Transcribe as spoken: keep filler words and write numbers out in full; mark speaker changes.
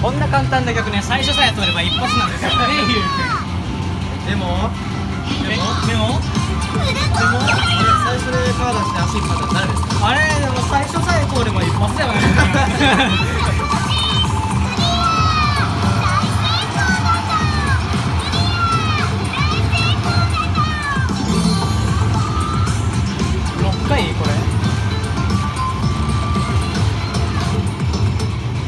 Speaker 1: こんな簡単な曲ね、最初さえ取れば一発なんですよね、ゆうくん。
Speaker 2: でも
Speaker 1: でもでも
Speaker 2: でも最初でカードして足引っ張ったら誰ですか？
Speaker 1: あれでも最初さえ通れば一発だよね。